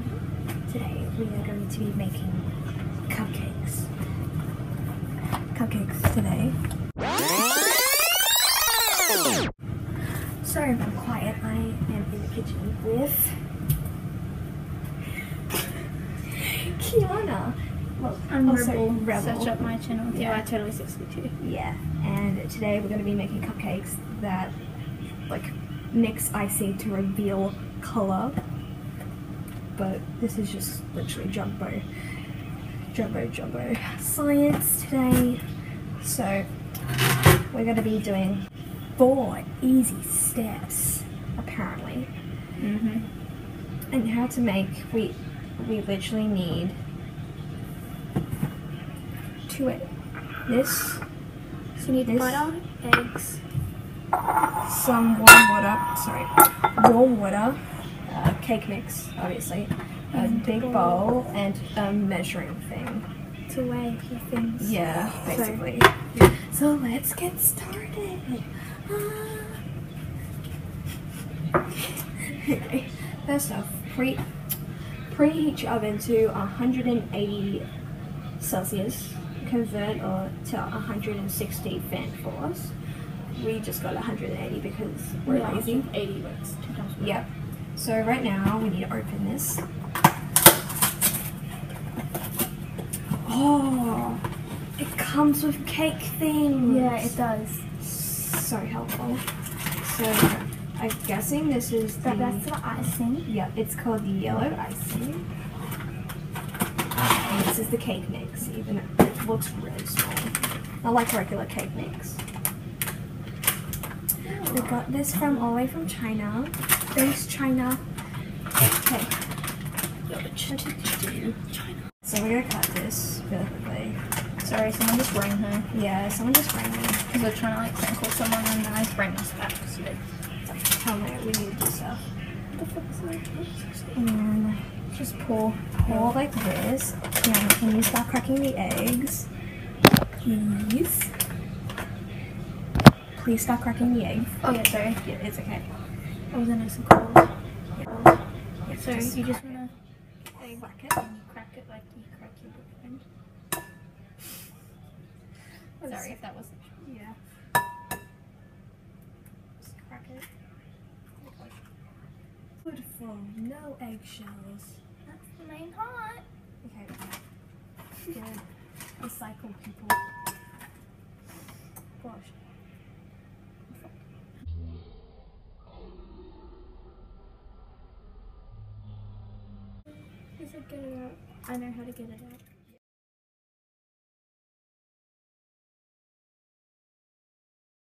Today we are going to be making cupcakes. Cupcakes today. Sorry if I'm quiet, I am in the kitchen with Kiana. Well, I'm also Rebel. Search up my channel. Yeah, I totally 62. Yeah, and today we're going to be making cupcakes that like mix icing to reveal color. But this is just literally jumbo science today. So we're going to be doing 4 easy steps apparently. And how to make, we literally need 2 eggs. This. So you need this, butter, eggs, some warm water, cake mix, obviously, a big bowl, and a measuring thing. to weigh your things. Yeah, basically. So let's get started. Okay, first off, preheat your oven to 180 Celsius. Convert to 160 fan force. We just got 180 because we're lazy. 80 works 2 times. Yep. So right now we need to open this. Oh, it comes with cake things. Yeah, it does. So helpful. So I'm guessing this is the... That's the icing. Yeah, it's called the yellow icing. And this is the cake mix, even though it looks really small. I like regular cake mix. We got this from all the way from China. Thanks, China. Okay. China. So we're gonna cut this really quickly. Sorry, someone just rang her. Yeah, someone just rang me. Because we're trying to like prank call someone and I bring us back. So Tell me we need to do stuff. what the fuck is that? And Just pour. like this. Now, can you start cracking the eggs? Please. Please start cracking the egg. Oh yeah, sorry. Yeah, it's okay. I was nice and cold. Yeah, Sorry, you just wanna whack it. and you crack it like you crack your boyfriend. Sorry if that wasn't. Yeah. Just crack it. Beautiful. No eggshells. That's the main part. Okay. Good. Recycle people. Gosh. He said get it out. I know how to get it out.